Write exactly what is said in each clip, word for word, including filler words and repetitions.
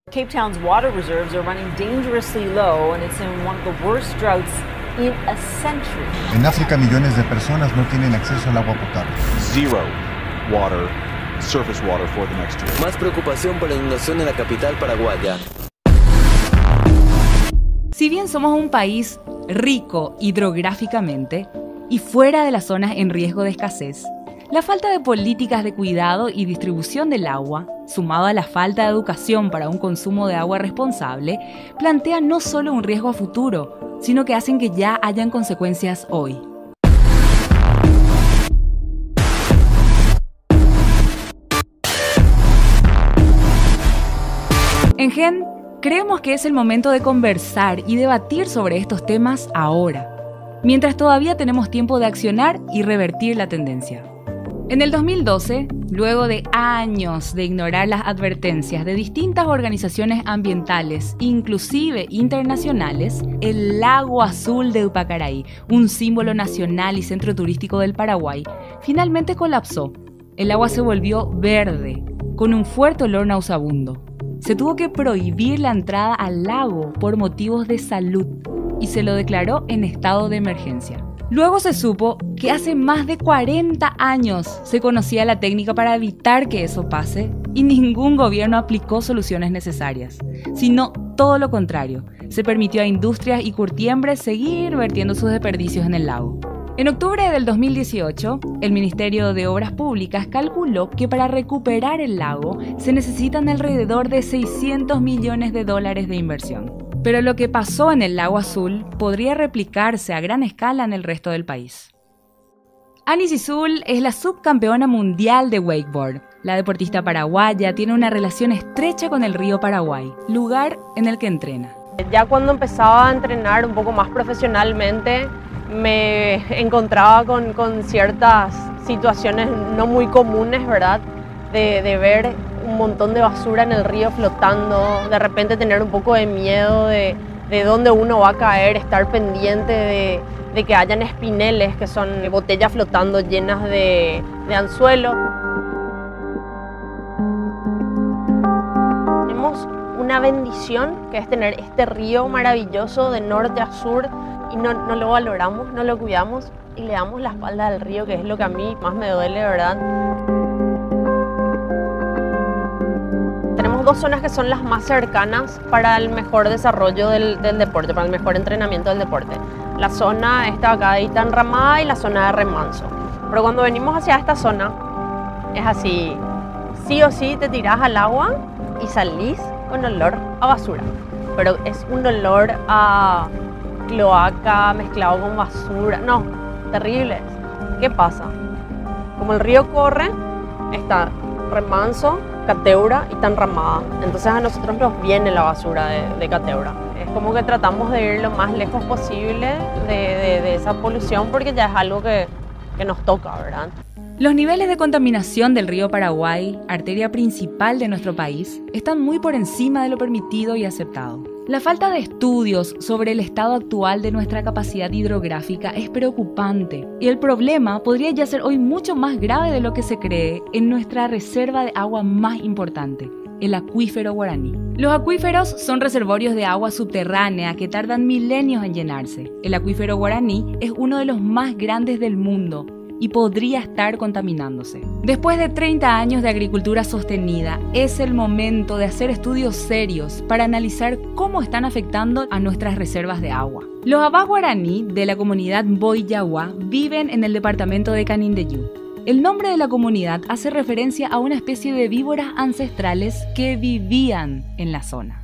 Cape Town's water reserves are running dangerously low and it's in one of the worst droughts in a century. En África, millones de personas no tienen acceso al agua potable. Zero water, surface water for the next year. Más preocupación por la inundación en la capital paraguaya. Si bien somos un país rico hidrográficamente y fuera de las zonas en riesgo de escasez, la falta de políticas de cuidado y distribución del agua, sumado a la falta de educación para un consumo de agua responsable, plantea no solo un riesgo a futuro, sino que hacen que ya hayan consecuencias hoy. En Gen, creemos que es el momento de conversar y debatir sobre estos temas ahora, mientras todavía tenemos tiempo de accionar y revertir la tendencia. En el dos mil doce, luego de años de ignorar las advertencias de distintas organizaciones ambientales, inclusive internacionales, el Lago Azul de Upacaraí, un símbolo nacional y centro turístico del Paraguay, finalmente colapsó. El agua se volvió verde, con un fuerte olor nauseabundo. Se tuvo que prohibir la entrada al lago por motivos de salud y se lo declaró en estado de emergencia. Luego se supo que hace más de cuarenta años se conocía la técnica para evitar que eso pase y ningún gobierno aplicó soluciones necesarias, sino todo lo contrario. Se permitió a industrias y curtiembres seguir vertiendo sus desperdicios en el lago. En octubre del dos mil dieciocho, el Ministerio de Obras Públicas calculó que para recuperar el lago se necesitan alrededor de seiscientos millones de dólares de inversión. Pero lo que pasó en el Lago Azul podría replicarse a gran escala en el resto del país. Annie Sizul es la subcampeona mundial de wakeboard. La deportista paraguaya tiene una relación estrecha con el río Paraguay, lugar en el que entrena. Ya cuando empezaba a entrenar un poco más profesionalmente, me encontraba con, con ciertas situaciones no muy comunes, ¿verdad? De, de ver un montón de basura en el río flotando, de repente tener un poco de miedo de, de dónde uno va a caer, estar pendiente de, de que hayan espineles, que son botellas flotando llenas de, de anzuelo. Tenemos una bendición que es tener este río maravilloso de norte a sur y no, no lo valoramos, no lo cuidamos y le damos la espalda al río, que es lo que a mí más me duele, ¿verdad? Tenemos dos zonas que son las más cercanas para el mejor desarrollo del, del deporte, para el mejor entrenamiento del deporte. La zona esta acá de Itanramá y la zona de Remanso. Pero cuando venimos hacia esta zona, es así, sí o sí te tirás al agua y salís con olor a basura. Pero es un olor a cloaca mezclado con basura. No, terrible. ¿Qué pasa? Como el río corre, está Remanso, Cateura y Itanramá. Entonces a nosotros nos viene la basura de, de Cateura. Es como que tratamos de ir lo más lejos posible de, de, de esa polución porque ya es algo que, que nos toca, ¿verdad? Los niveles de contaminación del río Paraguay, arteria principal de nuestro país, están muy por encima de lo permitido y aceptado. La falta de estudios sobre el estado actual de nuestra capacidad hidrográfica es preocupante y el problema podría ya ser hoy mucho más grave de lo que se cree en nuestra reserva de agua más importante, el acuífero Guaraní. Los acuíferos son reservorios de agua subterránea que tardan milenios en llenarse. El acuífero Guaraní es uno de los más grandes del mundo y podría estar contaminándose. Después de treinta años de agricultura sostenida, es el momento de hacer estudios serios para analizar cómo están afectando a nuestras reservas de agua. Los Abás Guaraní de la comunidad Boyaguá viven en el departamento de Canindeyú. El nombre de la comunidad hace referencia a una especie de víboras ancestrales que vivían en la zona.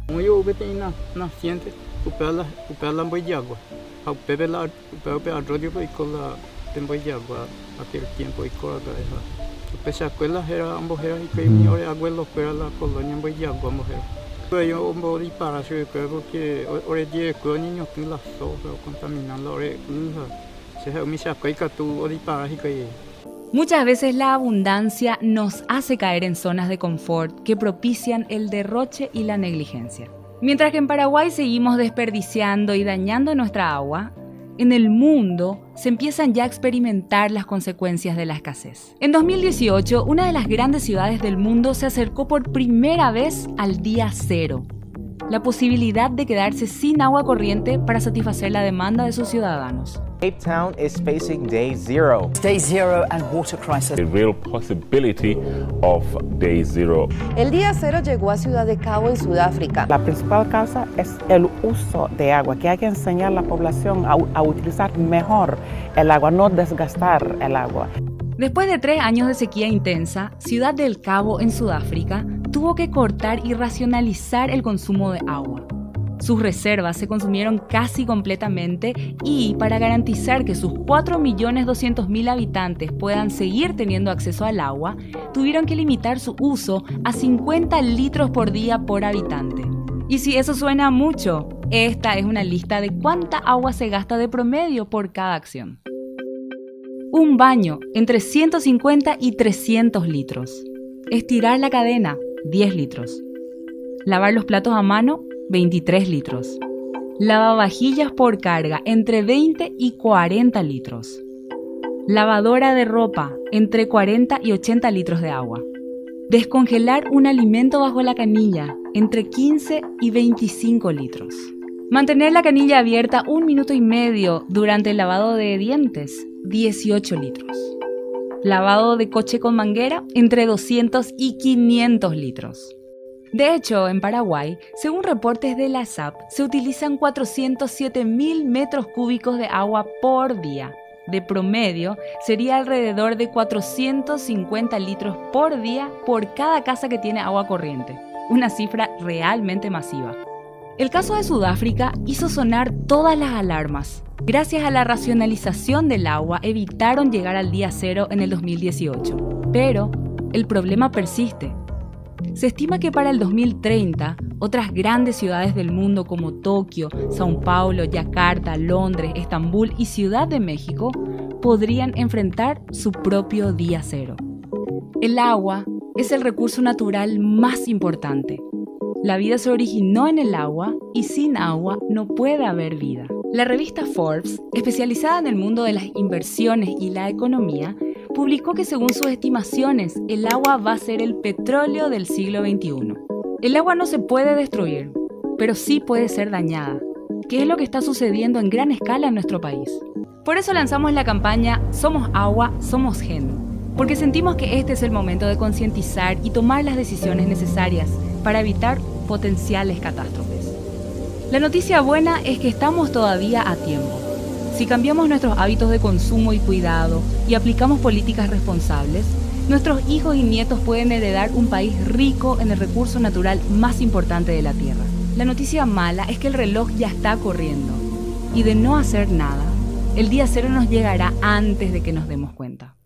En Boyagua, aquel tiempo y Coraga, pese a escuelas era ambos eran y que mi abuelo fuera la colonia en Boyagua, mujer. Yo un body para yo creo que ahora día con niños que la soja contaminando ahora se me se acuerda tú odi para que Muchas veces la abundancia nos hace caer en zonas de confort que propician el derroche y la negligencia. Mientras que en Paraguay seguimos desperdiciando y dañando nuestra agua, en el mundo se empiezan ya a experimentar las consecuencias de la escasez. En dos mil dieciocho, una de las grandes ciudades del mundo se acercó por primera vez al día cero. la posibilidad de quedarse sin agua corriente para satisfacer la demanda de sus ciudadanos. Cape Town is facing day zero. Day zero and water crisis. The real possibility of day zero. El día cero llegó a Ciudad de Cabo en Sudáfrica. La principal causa es el uso de agua, que hay que enseñar a la población a, a utilizar mejor el agua, no desgastar el agua. Después de tres años de sequía intensa, Ciudad del Cabo en Sudáfrica tuvo que cortar y racionalizar el consumo de agua. Sus reservas se consumieron casi completamente y, para garantizar que sus cuatro millones doscientos mil habitantes puedan seguir teniendo acceso al agua, tuvieron que limitar su uso a cincuenta litros por día por habitante. Y si eso suena mucho, esta es una lista de cuánta agua se gasta de promedio por cada acción. Un baño entre ciento cincuenta y trescientos litros. Estirar la cadena, diez litros. Lavar los platos a mano, veintitrés litros. Lavavajillas por carga, entre veinte y cuarenta litros. Lavadora de ropa, entre cuarenta y ochenta litros de agua. Descongelar un alimento bajo la canilla, entre quince y veinticinco litros. Mantener la canilla abierta un minuto y medio durante el lavado de dientes, dieciocho litros. Lavado de coche con manguera, entre doscientos y quinientos litros. De hecho, en Paraguay, según reportes de la S A P, se utilizan cuatrocientos siete mil metros cúbicos de agua por día. De promedio, sería alrededor de cuatrocientos cincuenta litros por día por cada casa que tiene agua corriente. Una cifra realmente masiva. El caso de Sudáfrica hizo sonar todas las alarmas. Gracias a la racionalización del agua, evitaron llegar al día cero en el dos mil dieciocho. Pero el problema persiste. Se estima que para el dos mil treinta, otras grandes ciudades del mundo como Tokio, Sao Paulo, Yakarta, Londres, Estambul y Ciudad de México podrían enfrentar su propio día cero. El agua es el recurso natural más importante. La vida se originó en el agua y sin agua no puede haber vida. La revista Forbes, especializada en el mundo de las inversiones y la economía, publicó que según sus estimaciones, el agua va a ser el petróleo del siglo veintiuno. El agua no se puede destruir, pero sí puede ser dañada, que es lo que está sucediendo en gran escala en nuestro país. Por eso lanzamos la campaña Somos Agua, Somos Gen, porque sentimos que este es el momento de concientizar y tomar las decisiones necesarias para evitar potenciales catástrofes. La noticia buena es que estamos todavía a tiempo. Si cambiamos nuestros hábitos de consumo y cuidado y aplicamos políticas responsables, nuestros hijos y nietos pueden heredar un país rico en el recurso natural más importante de la Tierra. La noticia mala es que el reloj ya está corriendo y de no hacer nada, el día cero nos llegará antes de que nos demos cuenta.